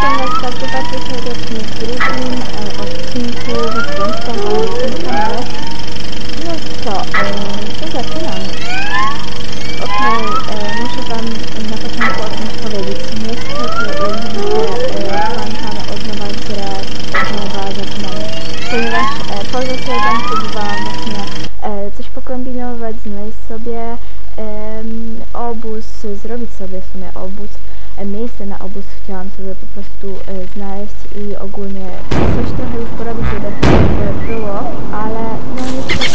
Witam Was bardzo, bardzo serdecznie w drugim odcinku występstwa na tym kanale. No co, to zaczynamy. Okej, muszę Wam na początku o czymś powiedzieć. Niestety, jak widzicie, włączamy od nowa grę, od nowa zaczynamy. Ponieważ po zasadzie próbowałam właśnie coś pokombinować, znaleźć sobie obóz, zrobić sobie w sumie obóz. Miejsce na obóz chciałam sobie po prostu znaleźć i ogólnie coś trochę już porobić, żeby było, ale no niestety,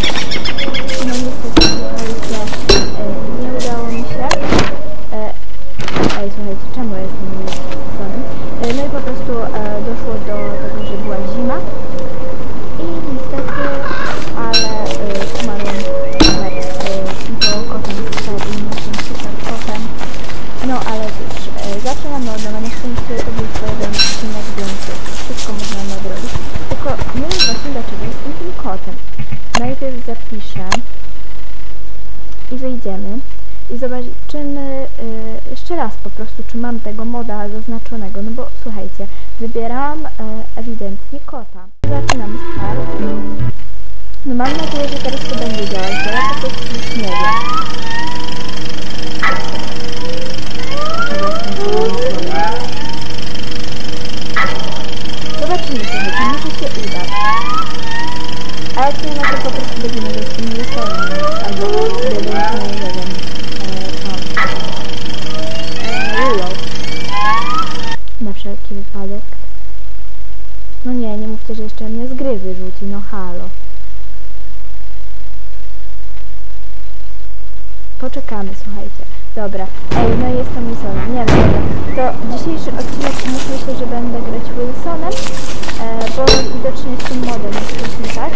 słuchajcie, nie udało mi się. Słuchajcie, czemu ja jestem niezaskoczony? No i po prostu doszło do tego, że była zima i niestety, ale umarłem bo kotem wtedy, jestem super kotem. No ale cóż, zaczynamy od nowa. Na szczęście to był jeden odcinek, więc wszystko można nadrobić. Tylko nie wiem właśnie dlaczego jestem tym kotem. Najpierw zapiszę i wyjdziemy i zobaczymy jeszcze raz po prostu, czy mam tego moda zaznaczonego. No bo słuchajcie, wybierałam ewidentnie kota. Zaczynamy start. No mam nadzieję, że teraz to będzie działać, bo ja po prostu już nie wiem. Zobaczymy sobie, to może się uda. A jak nie, no to po prostu będziemy go z tym wysolnym, albo będziemy, nie wiem, Willow. Na wszelki wypadek. No nie mówcie, że jeszcze mnie z gry wyrzuci, no halo. Poczekamy, słuchajcie. Dobra, no jest to Wilsonem. Nie wiem, to dzisiejszy odcinek myślę, że będę grać Wilsonem, bo widocznie z tym modem jest tak.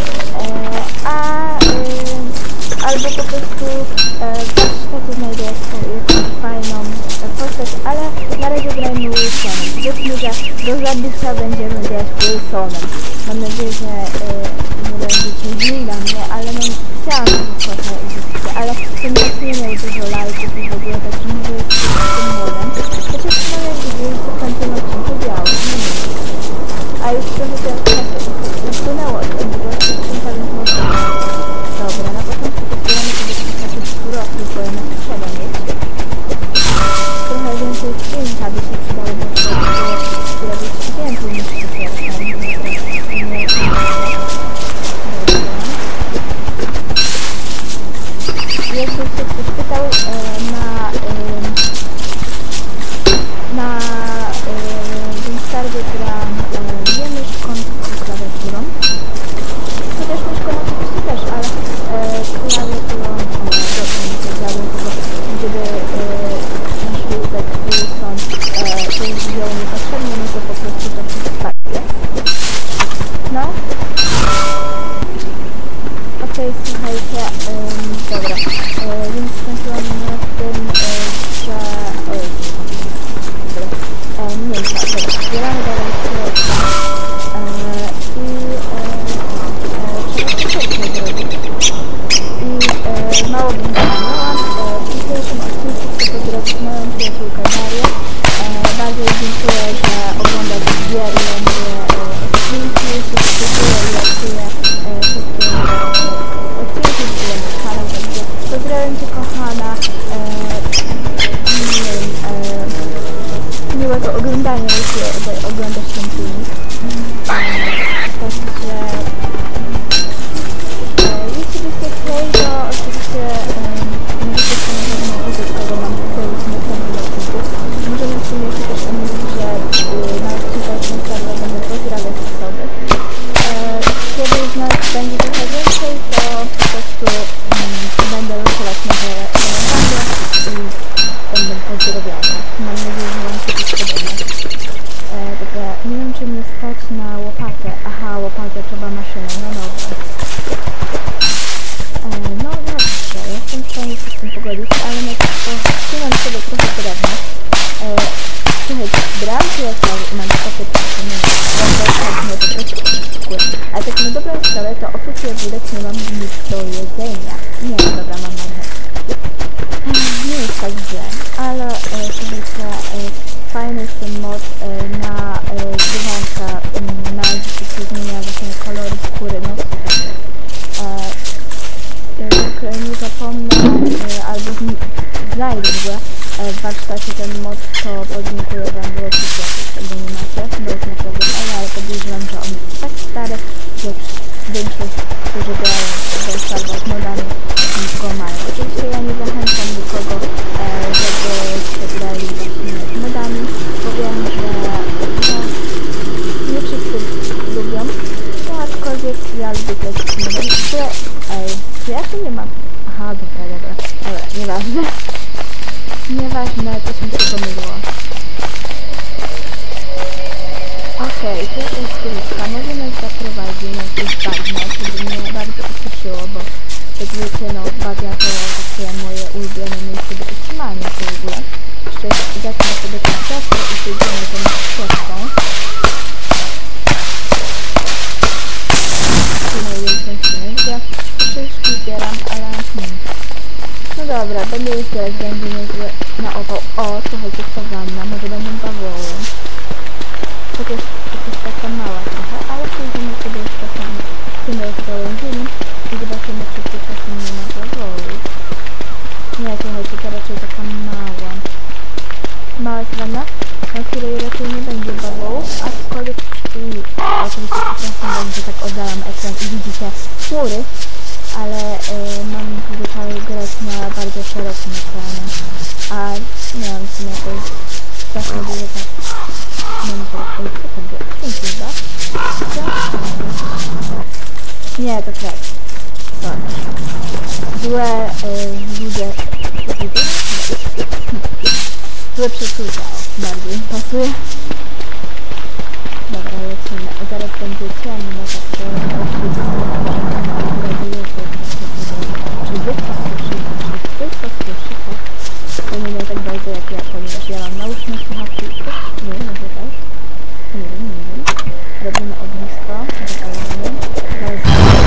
Albo po prostu w warsztacie znajdę jakąś fajną postać, ale na razie grajmy Wilsonem. Wiedzmy, że do zabicia będziemy grać Wilsonem. Mam nadzieję, że nie będziecie źli na mnie, ale no chciałam trochę użyć, ale ten jest nie miał dużo lajków i w ogóle, także może jest tym modem. Chociaż chyba jak widzieli, to w tamtym odcinku działo. A już trochę czasu upłynęło od tego, więc może. Dobra, na początku podbieramy sobie taki surowcy, bo jednak trzeba mieć. Trochę więcej skrzynka by się przydało, bo to zrobić więcej niż się pierwsza. Jeśli się ktoś pytał na Winstardzie gram nie myszką, tylko klawiaturą. Chociaż myszką oczywiście też, ale klawiaturą gdyby nasz Wilbek Wilson coś wziął niepotrzebnie, no to po prostu to wszystko. No. Okej, słuchajcie, dobra, więc skończyłam na tym, że... mniejsza, dobra, zbieramy dalej środka i trzeba coś zrobić. I mało bym zapomniałam, w dzisiejszym odcinku chcę zrobić moją przyjaciółkę Marię. Bardzo dziękuję, że oglądasz wiernie moje odcinki, subskrybuję i lajkuję wszystkie odcinki, które na kanał, także pozdrawiam Cię, kochana. Miłego oglądania, jeśli oglądasz ten filmik. Także jeśli byście chcieli, to oczywiście możecie sobie użyć, kogo mam tutaj na samym odcinku. Możemy w sumie się też omówić, że na odcinkach Winstarda będę pozdrawiać osoby. Kiedy już nas będzie trochę więcej, to po prostu będę losować nowe rady i będę pozdrowiona. Mam nadzieję, że Wam się to spodoba. Dobra, nie wiem, czy mnie stać na łopatę. Aha, łopatę, trzeba maszynę, no dobra. No dobrze, jestem w stanie się z tym pogodzić, ale no to wcinam sobie trochę drewna. Słuchajcie, brałam przyjaciół i mam takie pytanie, ale tak na dobrą sprawę, to oprócz jagódek nie mam nic do jedzenia. Nie, dobra, mam marchewkę. Nie jest tak źle, ale słuchajcie, fajny jest ten mod pomoc, to podziękuję wam za odcinek, jak tego nie macie, bo jest naprawdę fajny, ale podejrzewam, że on jest tak stary, że większość, którzy grają w Starbucks modami, go mają. Oczywiście ja nie zachęcam nikogo, żeby grali właśnie modami, bo wiem, że no, nie wszyscy lubią, no aczkolwiek ja lubię grać z modami, czy ja tu nie mam? Aha, dobra, nieważne. Nieważne, to się tylko pomyliło. Okej, to jest skrytka. Może nas zaprowadzi na jakieś bagno, które mnie bardzo ucieszyło, bo jak wiecie, no bagna to takie moje ulubione miejsce do utrzymania się w ogóle. Jeszcze zacznę sobie ten kwiatkę i przejdziemy tą ścieżką. Szyszki zbieram, ale no dobra, będę je zbierać, będzie niezły na opał. O, słuchajcie, sawanna, może będą bawoły. Chociaż jest taka mała trochę, ale pójdziemy sobie jeszcze tam w tym rozgałęzimy i zobaczymy, czy tu czasem nie ma bawołów. Nie, słuchajcie, to raczej taka mała sawanna, na której raczej nie będzie bawołów, aczkolwiek oczywiście czasem będzie tak oddalam ekran i widzicie chmury, ale mam zwyczaj grać na bardzo szerokim ekranie, a nie wiem, w sumie to jest strasznie dużo tak. Mam to, co to było? Chyba? Nie, to tak. Złe ludzie. Złe przeczucia, bardziej pasuje. Dobra, lecimy. Zaraz będzie ciemno, tak czy wy to słyszycie? To nie wiem tak bardzo jak ja, ponieważ ja mam nauczne słuchawki. Nie wiem, może tak? Nie wiem. Robimy ognisko, zapalamy. Zaraz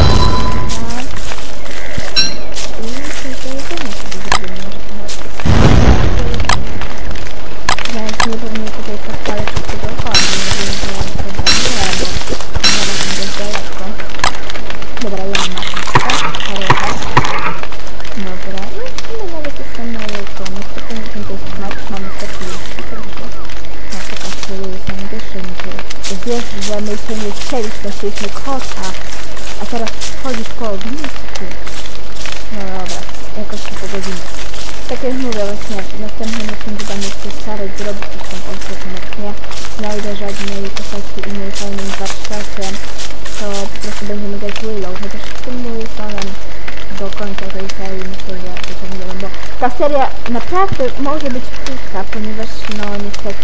i to jedzenie sobie zrobimy, może trochę. Więc nie powinien tutaj podpalać wszystkiego około, nie wiem, że to nie, bo zaraz będzie daleko. Dobra, ja mam dobra, i nawet jestem na jajko. Niestety nie to jest smak, mamy taki no pokazuję sam dyszynki. Wiesz, że my się nie chcieliśmy, chcieliśmy kota, a teraz chodzisz po ognisku. No dobra, jakoś się pogodzimy. Tak jak mówię właśnie, następnym odcinku będę się starać zrobić tą polską koneksję. Znajdę żadnej postaci innej fajnej w warsztacie, to po prostu będziemy grać Willow, chociaż z tym Wilsonem do końca tej serii myślę, że to nie wiem, bo ta seria naprawdę może być krótka, ponieważ no niestety,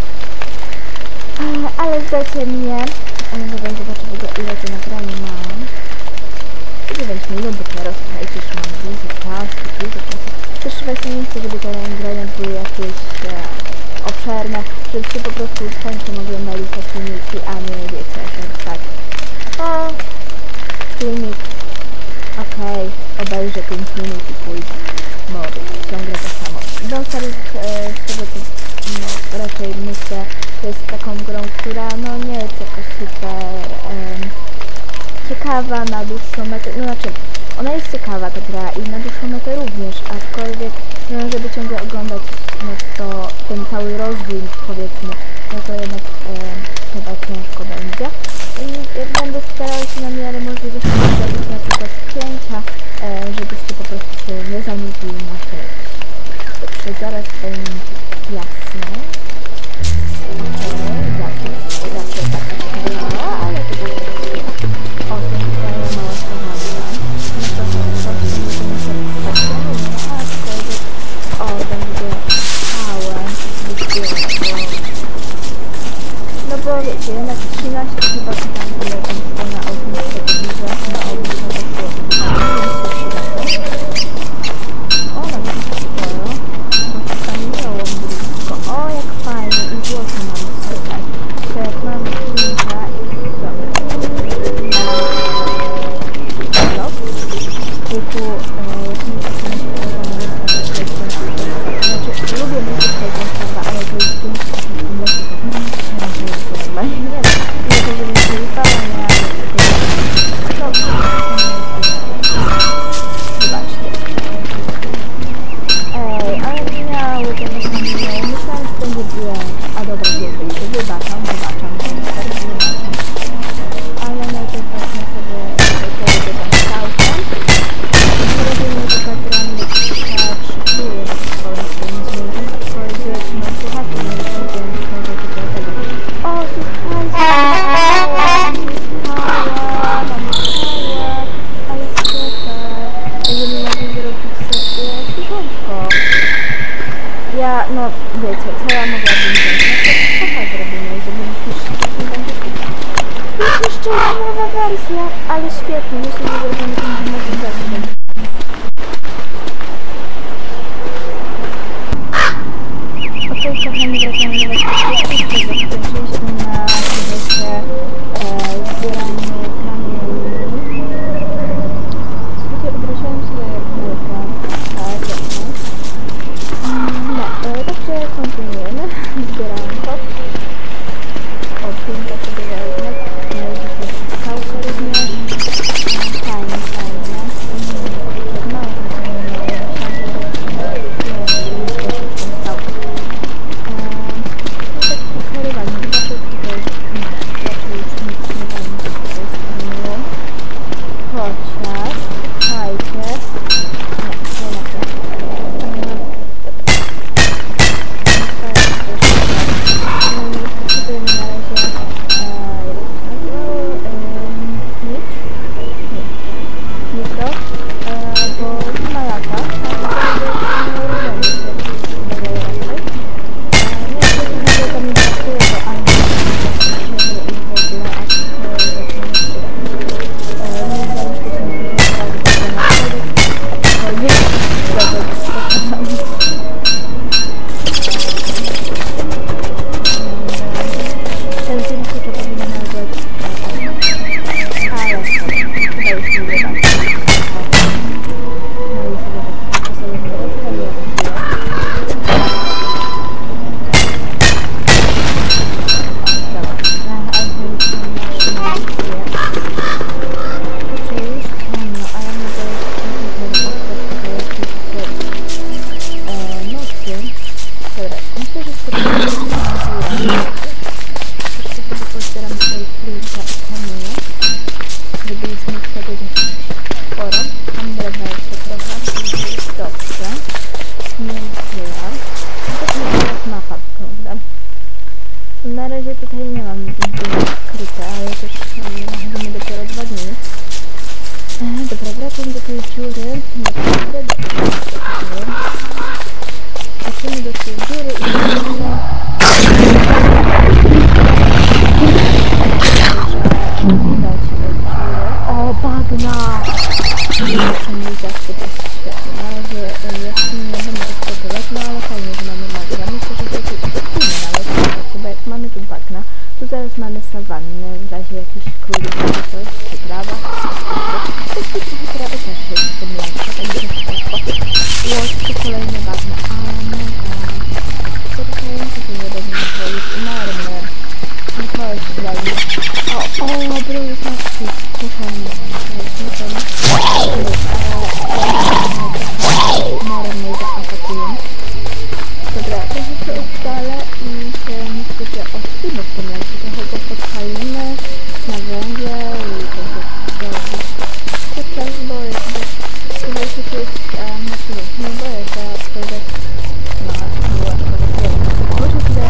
ale zdajcie mnie, dobra, zobaczę w ogóle ile to nagranie mam. 9 minut dopiero, słuchajcie, już mam dużo czasu. Też właśnie nie chcę, żeby te nagrania były jakieś obszerne, żebyście po prostu chętnie mogli oglądać filmiki, a nie wiecie, że tak. O, filmik. Okej, obejrzę 5 minut i pójdę, bo ciągle to samo. Donstar z tego co no, raczej myślę, to jest taką grą, która no nie jest jakoś super ciekawa na dłuższą metę, no znaczy ona jest ciekawa ta gra i na dłuższą metę również, aczkolwiek no, żeby ciągle oglądać no, to ten cały rozwój powiedzmy, no to jednak chyba ciężko będzie. I będę starała się na miarę możliwości zrobić na przykład zdjęcia, żebyście po prostu się nie zanudzili na chwilę. Dobrze, zaraz będzie jasno. Zawsze taka mała, ale to będzie o, to jest mała sawanna. No to nie będziemy się spać, aczkolwiek o, będzie całe no bo wiecie, jednak 13 chyba tam było na ognisko, to dużo na ognisko to było. O, nawet jest sporo. Bo tam miało blisko. O, jak fajnie. I złoto mamy tutaj. To jak mamy klinka i dobra. Blok. I tu znaczy, lubię muzykę głosowa, ale to jest zobaczcie. Ej, ale miały tego samego. Myślałam, kochani, wracamy do Was podczas skończyliśmy na projekcie zbieraniu kamieni. Słuchajcie, obróciłam się jak zwykle. Tak, jasne. No, także kontynuujemy zbieranko. O, piękna sobie wezmę. Dzisiaj skałka również. Fajnie, fajnie. Tak mało na razie tutaj nie mam skryte, ale też chodzimy dopiero 2 dni. Dobra, wracam do tej dziury. Wracamy do tej dziury i będziemy... O, bagna! Muszę mi zawsze to świetnie. Na razie jeszcze nie będę eksploatować, no ale fajnie, że mamy bagna. Myślę, że to jest efektywne nawet, bo jak mamy tu bagna, tu zaraz mamy sawannę, w razie jakichś królów czy coś, czy trawa. Trawa też jest w tym lepsze, to będzie spoko. Łosy, kolejne bagna. A mega. Spotkające się nie będą powiedzieć. Marmer. I to jest fajnie. O, bryły matki. Kochani. Marmer zaatakują. Dobra, trochę się oddalę i się myślę, że odpłyną w tym lesie. Trochę go podpalimy na węgiel i będzie podczas, bo jakby tutaj się tu jest, nie boję, że projekt miło, może tutaj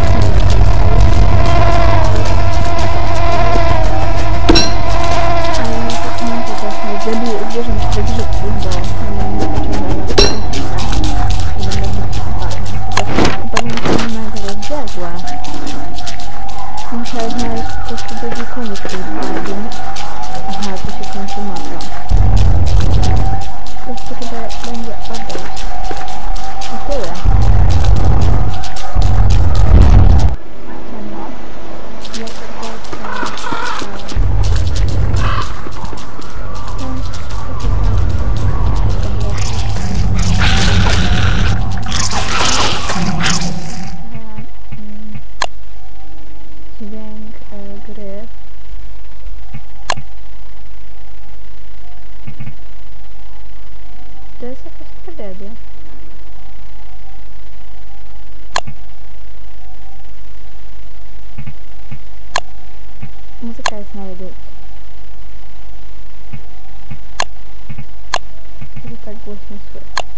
ale nie zaczynam po prostu zwierzęt w grzybku, bo nie pociągają na i będę mega rozbiegła. Muszę znaleźć po prostu drugi koniec tej bagien. Aha, tu się kończy mapa. Jeszcze chyba będzie obejść. I tyle. Ciemno. Ja dźwięk gry. To jest jakaś tragedia. Muzyka jest na jedynce. To tak głośno słychać.